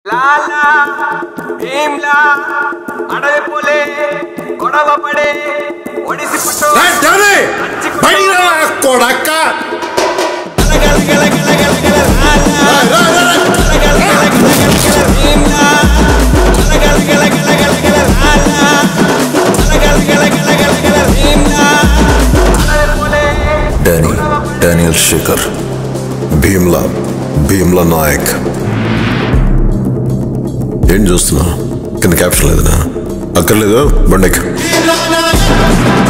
లాలా భీమ్లా అడవి పోలే గొడవ పడే ఒడిసి పట్టు కొడక్క డానియల్ శేఖర్ భీమ్లా నాయక్. ఏం చూస్తున్నా? కింద క్యాప్షన్ లేదనా? అక్కర్లేదు, బండెక్.